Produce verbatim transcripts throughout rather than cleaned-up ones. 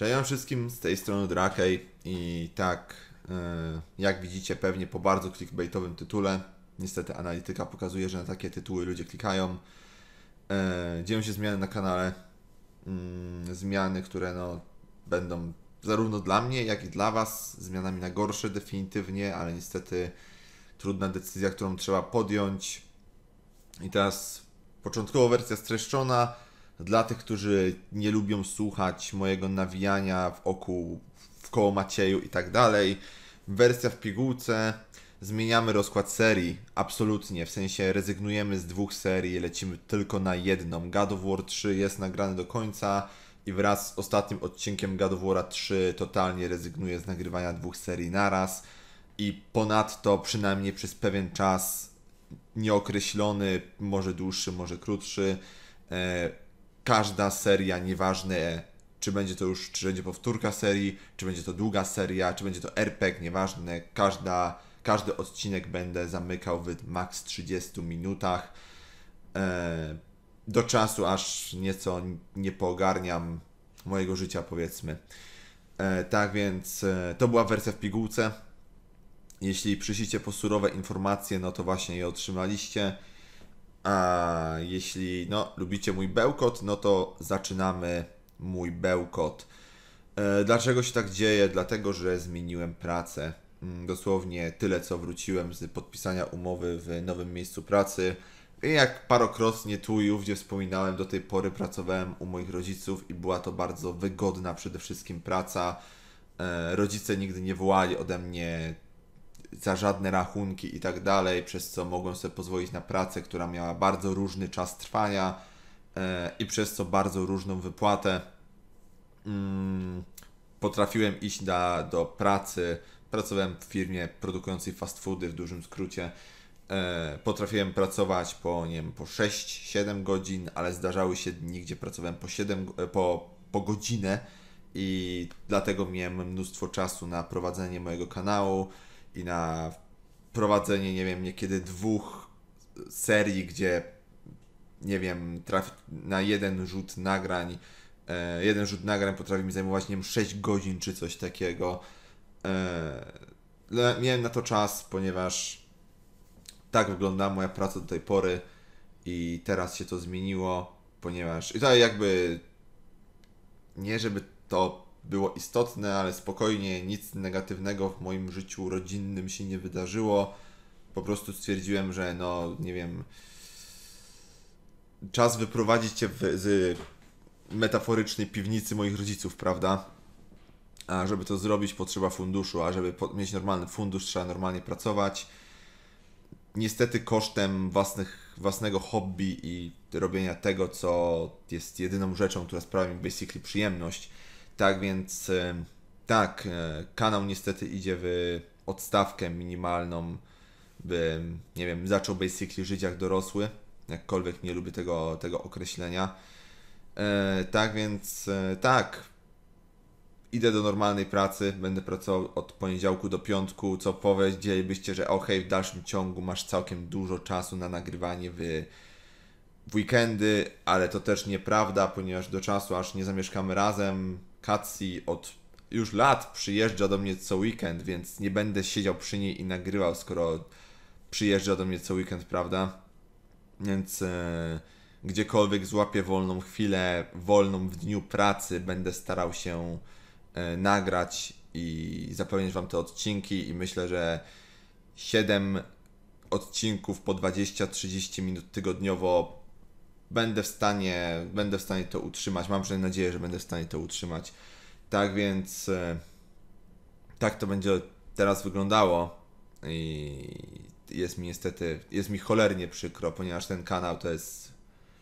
Cześć wszystkim, z tej strony Drakej i tak, yy, jak widzicie pewnie po bardzo clickbaitowym tytule, niestety analityka pokazuje, że na takie tytuły ludzie klikają. Yy, dzieją się zmiany na kanale, yy, zmiany, które no, będą zarówno dla mnie, jak i dla Was zmianami na gorsze definitywnie, ale niestety trudna decyzja, którą trzeba podjąć. I teraz początkowo wersja streszczona. Dla tych, którzy nie lubią słuchać mojego nawijania w oku, w koło Macieju i tak dalej. Wersja w pigułce. Zmieniamy rozkład serii. Absolutnie. W sensie rezygnujemy z dwóch serii, lecimy tylko na jedną. God of War trzy jest nagrany do końca i wraz z ostatnim odcinkiem God of War trzy totalnie rezygnuję z nagrywania dwóch serii naraz. I ponadto przynajmniej przez pewien czas nieokreślony, może dłuższy, może krótszy, e, każda seria, nieważne czy będzie to już, czy będzie powtórka serii, czy będzie to długa seria, czy będzie to er pe gie, nieważne, każda, każdy odcinek będę zamykał w maks trzydziestu minutach, e, do czasu, aż nieco nie poogarniam mojego życia, powiedzmy. E, tak więc e, to była wersja w pigułce. Jeśli przyszliście po surowe informacje, no to właśnie je otrzymaliście. A jeśli no, lubicie mój bełkot, no to zaczynamy mój bełkot. E, dlaczego się tak dzieje? Dlatego, że zmieniłem pracę. Dosłownie tyle, co wróciłem z podpisania umowy w nowym miejscu pracy. I jak parokrotnie tu i ówdzie wspominałem, do tej pory pracowałem u moich rodziców i była to bardzo wygodna przede wszystkim praca. E, rodzice nigdy nie wołali ode mnie za żadne rachunki i tak dalej, przez co mogłem sobie pozwolić na pracę, która miała bardzo różny czas trwania e, i przez co bardzo różną wypłatę. Mm, potrafiłem iść da, do pracy, pracowałem w firmie produkującej fast foody, w dużym skrócie. E, potrafiłem pracować po, nie wiem, po sześć siedem godzin, ale zdarzały się dni, gdzie pracowałem po siedem, po, po godzinę i dlatego miałem mnóstwo czasu na prowadzenie mojego kanału i na prowadzenie, nie wiem, niekiedy dwóch serii, gdzie, nie wiem, trafi na jeden rzut nagrań, e, jeden rzut nagrań potrafi mi zajmować, nie wiem, sześć godzin czy coś takiego. E, miałem na to czas, ponieważ tak wyglądała moja praca do tej pory i teraz się to zmieniło, ponieważ i to jakby nie żeby to było istotne, ale spokojnie, nic negatywnego w moim życiu rodzinnym się nie wydarzyło. Po prostu stwierdziłem, że no, nie wiem, czas wyprowadzić cię w, z metaforycznej piwnicy moich rodziców, prawda? A żeby to zrobić, potrzeba funduszu, a żeby po, mieć normalny fundusz, trzeba normalnie pracować. Niestety kosztem własnych, własnego hobby i robienia tego, co jest jedyną rzeczą, która sprawia mi basically przyjemność. Tak więc tak, kanał niestety idzie w odstawkę minimalną, by, nie wiem, zaczął basically żyć jak dorosły, jakkolwiek nie lubię tego, tego określenia. E, tak więc e, tak, idę do normalnej pracy, będę pracował od poniedziałku do piątku, co powiedzielibyście, że okej, okay, w dalszym ciągu masz całkiem dużo czasu na nagrywanie w, w weekendy, ale to też nieprawda, ponieważ do czasu, aż nie zamieszkamy razem, Katsi od już lat przyjeżdża do mnie co weekend, więc nie będę siedział przy niej i nagrywał, skoro przyjeżdża do mnie co weekend, prawda? Więc e, gdziekolwiek złapię wolną chwilę, wolną w dniu pracy, będę starał się e, nagrać i zapewnić Wam te odcinki i myślę, że siedem odcinków po dwadzieścia trzydzieści minut tygodniowo będę w stanie, będę w stanie to utrzymać. Mam przynajmniej nadzieję, że będę w stanie to utrzymać. Tak więc e, tak to będzie teraz wyglądało i jest mi niestety, jest mi cholernie przykro, ponieważ ten kanał to jest,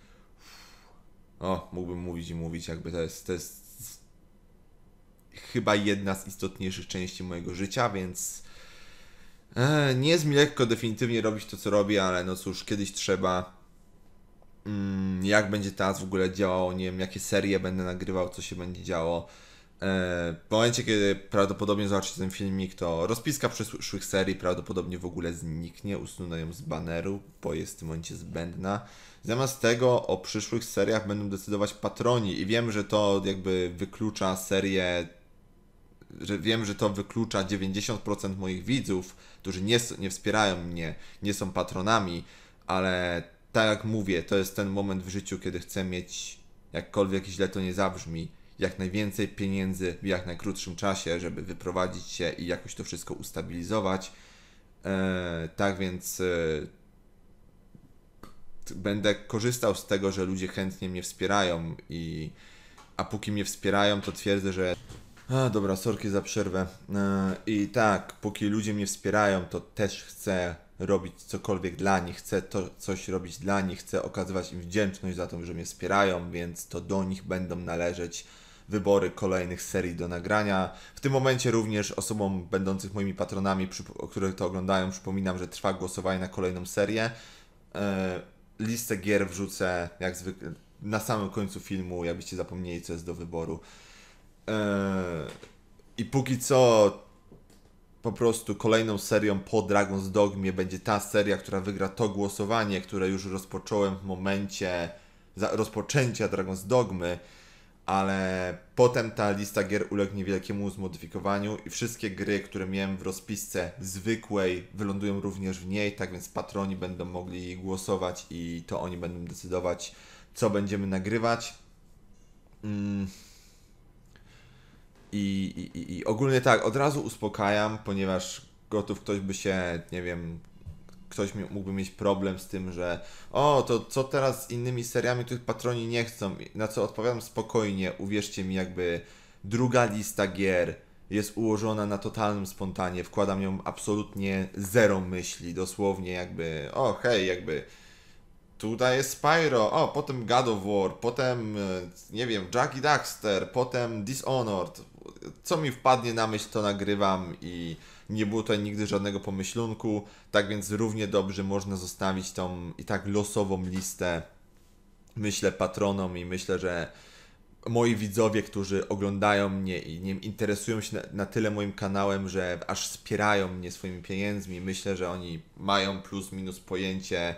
o, mógłbym mówić i mówić, jakby to jest, to jest chyba jedna z istotniejszych części mojego życia, więc e, nie jest mi lekko definitywnie robić to, co robię, ale no cóż, kiedyś trzeba. Jak będzie teraz w ogóle działało, nie wiem, jakie serie będę nagrywał, co się będzie działo. W momencie, kiedy prawdopodobnie zobaczycie ten filmik, to rozpiska przyszłych serii prawdopodobnie w ogóle zniknie, usunę ją z baneru, bo jest w tym momencie zbędna. Zamiast tego o przyszłych seriach będą decydować patroni i wiem, że to jakby wyklucza serię, że wiem, że to wyklucza dziewięćdziesiąt procent moich widzów, którzy nie, nie wspierają mnie, nie są patronami, ale tak jak mówię, to jest ten moment w życiu, kiedy chcę mieć, jakkolwiek źle to nie zabrzmi, jak najwięcej pieniędzy w jak najkrótszym czasie, żeby wyprowadzić się i jakoś to wszystko ustabilizować. Eee, tak więc e, będę korzystał z tego, że ludzie chętnie mnie wspierają i a póki mnie wspierają, to twierdzę, że a, dobra, sorki za przerwę. E, I tak, póki ludzie mnie wspierają, to też chcę robić cokolwiek dla nich, chcę to coś robić dla nich, chcę okazywać im wdzięczność za to, że mnie wspierają, więc to do nich będą należeć wybory kolejnych serii do nagrania. W tym momencie również osobom będących moimi patronami, o których to oglądają, przypominam, że trwa głosowanie na kolejną serię. E, listę gier wrzucę jak zwykle na samym końcu filmu, jakbyście zapomnieli, co jest do wyboru. I póki co po prostu kolejną serią po Dragon's Dogmie będzie ta seria, która wygra to głosowanie, które już rozpocząłem w momencie rozpoczęcia Dragon's Dogmy, ale potem ta lista gier ulegnie wielkiemu zmodyfikowaniu i wszystkie gry, które miałem w rozpisce zwykłej, wylądują również w niej, tak więc patroni będą mogli głosować i to oni będą decydować, co będziemy nagrywać. Mm. I, i, I ogólnie tak, od razu uspokajam, ponieważ gotów ktoś by się, nie wiem, ktoś mógłby mieć problem z tym, że o, to co teraz z innymi seriami, których patroni nie chcą, na co odpowiadam spokojnie, uwierzcie mi, jakby druga lista gier jest ułożona na totalnym spontanie, wkładam ją absolutnie zero myśli, dosłownie jakby, o hej, jakby tutaj jest Spyro, o, potem God of War, potem, nie wiem, Jack i Daxter, potem Dishonored. Co mi wpadnie na myśl, to nagrywam i nie było tutaj nigdy żadnego pomyślunku, tak więc równie dobrze można zostawić tą i tak losową listę, myślę, patronom i myślę, że moi widzowie, którzy oglądają mnie i nie wiem, interesują się na, na tyle moim kanałem, że aż wspierają mnie swoimi pieniędzmi, myślę, że oni mają plus minus pojęcie,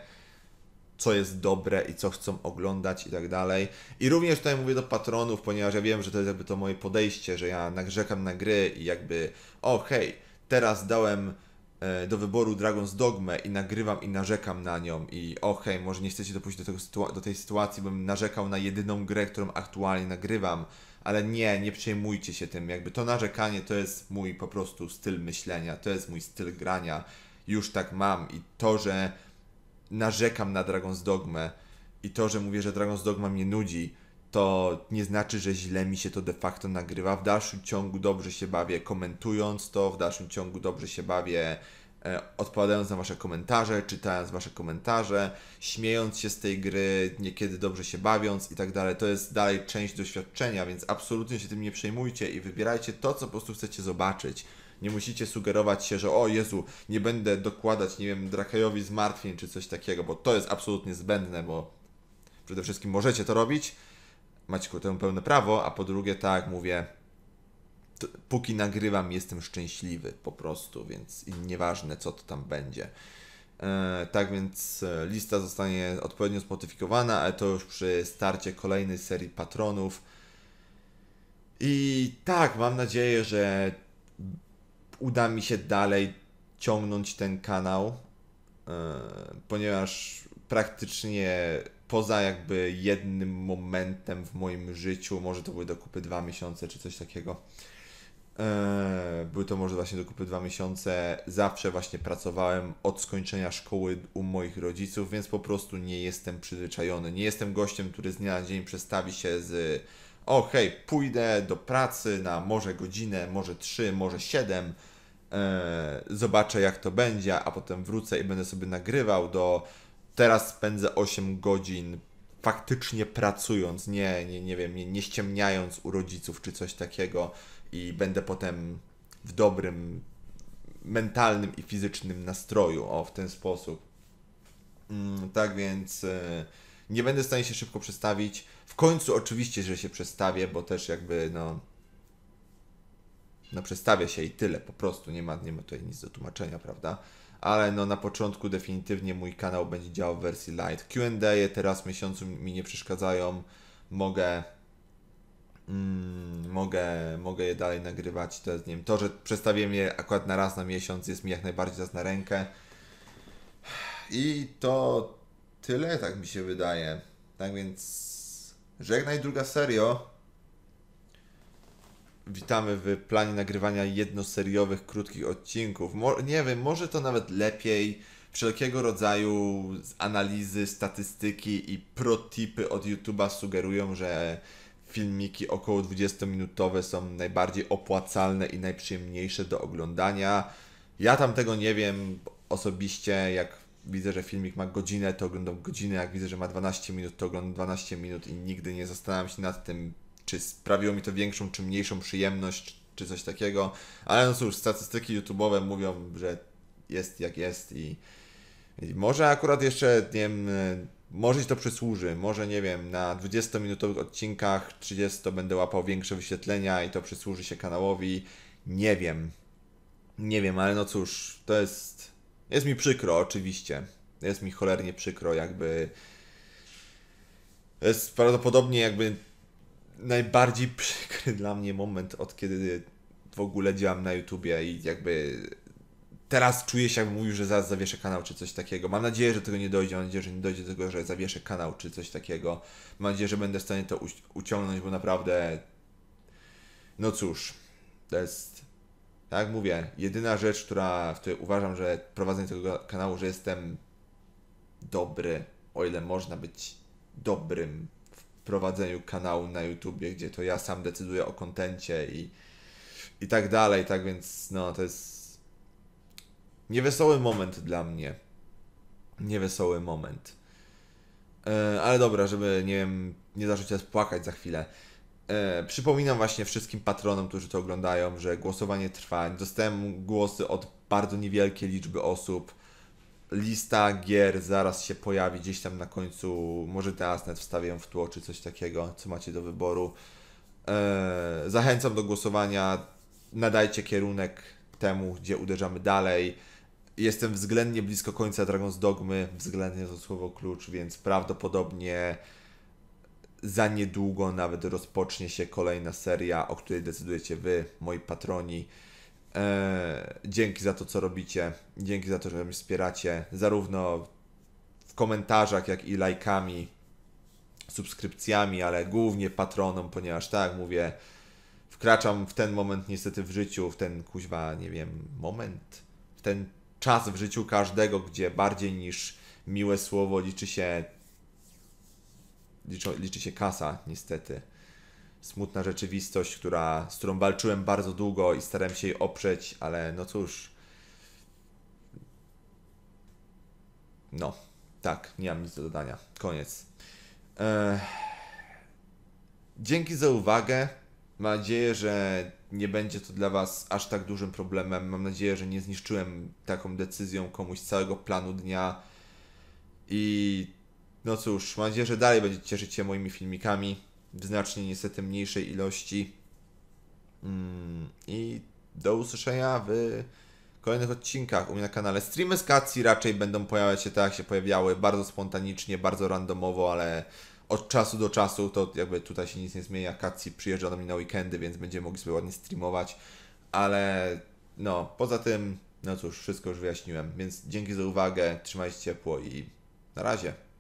co jest dobre i co chcą oglądać i tak dalej. I również tutaj mówię do patronów, ponieważ ja wiem, że to jest jakby to moje podejście, że ja narzekam na gry i jakby o hej, teraz dałem e, do wyboru Dragon's Dogmę i nagrywam i narzekam na nią i o hej, może nie chcecie dopuścić do, tego sytua- do tej sytuacji, bym narzekał na jedyną grę, którą aktualnie nagrywam, ale nie, nie przejmujcie się tym, jakby to narzekanie to jest mój po prostu styl myślenia, to jest mój styl grania, już tak mam i to, że narzekam na Dragon's Dogmę i to, że mówię, że Dragon's Dogma mnie nudzi, to nie znaczy, że źle mi się to de facto nagrywa. W dalszym ciągu dobrze się bawię komentując to, w dalszym ciągu dobrze się bawię e, odpowiadając na wasze komentarze, czytając wasze komentarze, śmiejąc się z tej gry, niekiedy dobrze się bawiąc i tak dalej. To jest dalej część doświadczenia, więc absolutnie się tym nie przejmujcie i wybierajcie to, co po prostu chcecie zobaczyć. Nie musicie sugerować się, że o Jezu, nie będę dokładać, nie wiem, Drakejowi zmartwień czy coś takiego, bo to jest absolutnie zbędne, bo przede wszystkim możecie to robić, macie ku temu pełne prawo, a po drugie, tak jak mówię, to, póki nagrywam, jestem szczęśliwy po prostu, więc i nieważne, co to tam będzie. E, tak więc e, lista zostanie odpowiednio zmodyfikowana, ale to już przy starcie kolejnej serii patronów. I tak, mam nadzieję, że uda mi się dalej ciągnąć ten kanał, yy, ponieważ praktycznie poza jakby jednym momentem w moim życiu, może to były do kupy dwa miesiące czy coś takiego, yy, były to może właśnie do kupy dwa miesiące, zawsze właśnie pracowałem od skończenia szkoły u moich rodziców, więc po prostu nie jestem przyzwyczajony. Nie jestem gościem, który z dnia na dzień przestawi się z o hej, pójdę do pracy na może godzinę, może trzy, może siedem, e, zobaczę jak to będzie, a potem wrócę i będę sobie nagrywał do teraz spędzę osiem godzin faktycznie pracując, nie, nie, nie wiem, nie, nie ściemniając u rodziców czy coś takiego i będę potem w dobrym mentalnym i fizycznym nastroju, o w ten sposób. Mm, tak więc e, nie będę w stanie się szybko przestawić. W końcu oczywiście, że się przestawię, bo też jakby no no przedstawia się i tyle, po prostu, nie ma, nie ma tutaj nic do tłumaczenia, prawda? Ale no na początku definitywnie mój kanał będzie działał w wersji light. Q and A teraz w miesiącu mi nie przeszkadzają, mogę mm, mogę, mogę je dalej nagrywać, to jest, nie wiem, to, że przestawiłem je akurat na raz na miesiąc jest mi jak najbardziej teraz na rękę. I to tyle, tak mi się wydaje. Tak więc żegnaj druga serio. Witamy w planie nagrywania jednoseriowych, krótkich odcinków. Mo- nie wiem, może to nawet lepiej. Wszelkiego rodzaju analizy, statystyki i protipy od YouTube'a sugerują, że filmiki około dwudziestominutowe są najbardziej opłacalne i najprzyjemniejsze do oglądania. Ja tam tego nie wiem osobiście, jak widzę, że filmik ma godzinę, to oglądam godzinę, jak widzę, że ma dwanaście minut, to oglądam dwanaście minut i nigdy nie zastanawiam się nad tym, czy sprawiło mi to większą czy mniejszą przyjemność, czy coś takiego. Ale no cóż, statystyki YouTube'owe mówią, że jest jak jest i, i może akurat jeszcze, nie wiem, może ci to przysłuży. Może, nie wiem, na dwudziestominutowych odcinkach trzydzieści będę łapał większe wyświetlenia i to przysłuży się kanałowi. Nie wiem. Nie wiem, ale no cóż, to jest... Jest mi przykro, oczywiście. Jest mi cholernie przykro, jakby... Jest prawdopodobnie jakby najbardziej przykry dla mnie moment, od kiedy w ogóle działam na YouTubie i jakby teraz czuję się, jakbym mówił, że zaraz zawieszę kanał czy coś takiego. Mam nadzieję, że tego nie dojdzie, mam nadzieję, że nie dojdzie do tego, że zawieszę kanał czy coś takiego. Mam nadzieję, że będę w stanie to u- uciągnąć, bo naprawdę no cóż, to jest, tak jak mówię, jedyna rzecz, która, w której uważam, że prowadzenie tego kanału, że jestem dobry, o ile można być dobrym w prowadzeniu kanału na YouTubie, gdzie to ja sam decyduję o kontencie i, i tak dalej, tak więc no to jest niewesoły moment dla mnie. Niewesoły moment. E, ale dobra, żeby nie wiem, nie zacząć teraz płakać za chwilę. E, przypominam właśnie wszystkim patronom, którzy to oglądają, że głosowanie trwa. Dostałem głosy od bardzo niewielkiej liczby osób. Lista gier zaraz się pojawi gdzieś tam na końcu. Może teraz nawet wstawię ją w tło, czy coś takiego, co macie do wyboru. E, zachęcam do głosowania. Nadajcie kierunek temu, gdzie uderzamy dalej. Jestem względnie blisko końca Dragon's Dogmy, względnie to słowo klucz, więc prawdopodobnie za niedługo nawet rozpocznie się kolejna seria, o której decydujecie Wy, moi patroni. Eee, dzięki za to, co robicie. Dzięki za to, że mnie wspieracie, zarówno w komentarzach, jak i lajkami, subskrypcjami, ale głównie patronom, ponieważ tak jak mówię, wkraczam w ten moment niestety w życiu, w ten kuźwa, nie wiem, moment, w ten czas w życiu każdego, gdzie bardziej niż miłe słowo liczy się liczy, liczy się kasa, niestety. Smutna rzeczywistość, która, z którą walczyłem bardzo długo i starałem się jej oprzeć, ale no cóż. No, tak, nie mam nic do dodania. Koniec. Eee... Dzięki za uwagę. Mam nadzieję, że nie będzie to dla Was aż tak dużym problemem. Mam nadzieję, że nie zniszczyłem taką decyzją komuś całego planu dnia. I no cóż, mam nadzieję, że dalej będziecie cieszyć się moimi filmikami w znacznie niestety mniejszej ilości. Mm, I do usłyszenia w kolejnych odcinkach u mnie na kanale. Streamy z Katsi raczej będą pojawiać się tak, jak się pojawiały, bardzo spontanicznie, bardzo randomowo, ale od czasu do czasu to jakby tutaj się nic nie zmienia. Katsi przyjeżdża do mnie na weekendy, więc będziemy mogli sobie ładnie streamować, ale no, poza tym, no cóż, wszystko już wyjaśniłem, więc dzięki za uwagę, trzymajcie się ciepło i na razie.